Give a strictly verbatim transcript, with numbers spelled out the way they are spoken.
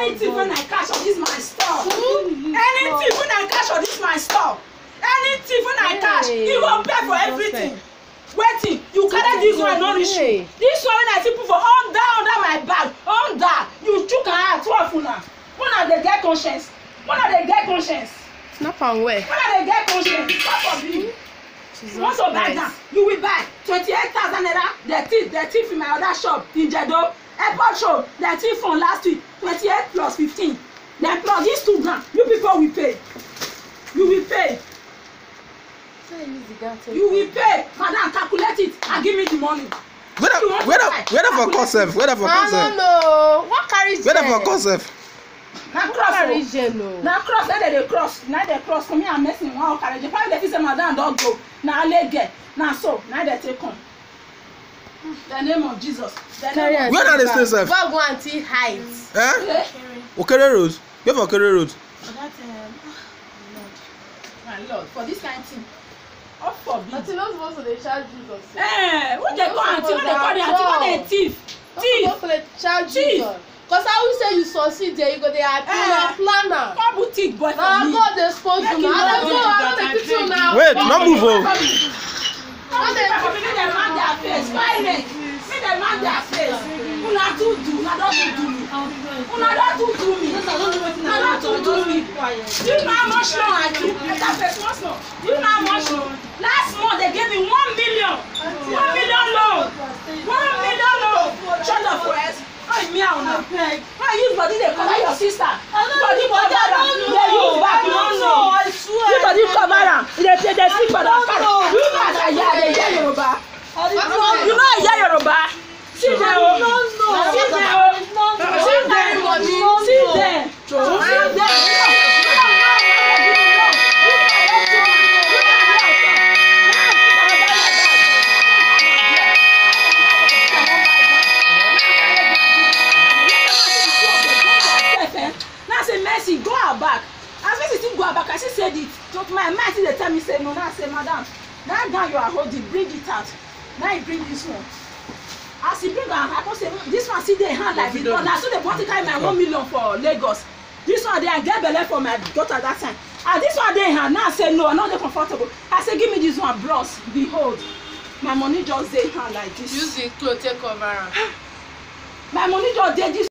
Anything when I catch on this my store. Anything when I catch on this my store. Anything when I catch, you go pay for everything. Waiting, you carry this one not reach you. This one when I see put for under under my bag, under you chook and act twelve una. One of the get conscience. One of the get conscience. Snap and wear. One of the get conscience. What for you? Once you buy that, you will buy twenty-eight thousand naira. The thief, the thief in my other shop in Jedo. Airport show, the thief from last week, twenty-eight plus fifteen. Then plus these two grand, you people will pay. You will pay. You will pay. Madam, calculate it and give me the money. Where the where the where the for concept? Where the for concept? I don't know. What carries? Where the for concept? Now cross. Now cross. Now they cross. Now they cross. For me, I'm messing one carriage. Probably they say madam don't go. Now leg get. Now so. Now they take on. The name of Jesus. The name of Where are they still safe? God go and see heights. Eh? Okere Road. Where for Okere Road? For that um, Lord, my Lord, for this kind of thing. Up for me. Until not supposed to they charge Jesus. Eh, what they call auntie? What they call the auntie? What they thief? Thief. Not supposed to charge Jesus. Cause I will say you succeed there, you go there at eh, planner. Come boutique boy for now, me. Now God they spoke to me. I don't know. I don't make people now. Wait, not move on. Come they make them man their face. Pirate. Make them man their face. Una too do. Una don't do me. Una don't do do me. Una don't do do me. You know how much loan I do? That face once more. You know how much loan? Last month they gave me one million. One million loan. One million loan. Shut up, boys. Oh, me out now. Why use body they cover your sister? Body cover am. They use back. No, no. I swear. You body cover am. They they they sleep for the car. You know as I hear they hear Yoruba. You know I hear Yoruba. See there. No, no. See there. See there. See there. See there. Mercy, go her back. As Mercy still go her back, I still said it. But my mind they tell me say no. Now I say, madam, that gun you are holding, bring it out. Now you bring this one. As he bring her, I come say this one see their hand like this. But now so they want to carry my one million for Lagos. This one they I get belly for my daughter that time. And this one they hand. Now I say no, I'm not comfortable. I say give me this one, bros. Behold, my money just they hand like this. Use the cloth take cover. My money just did this.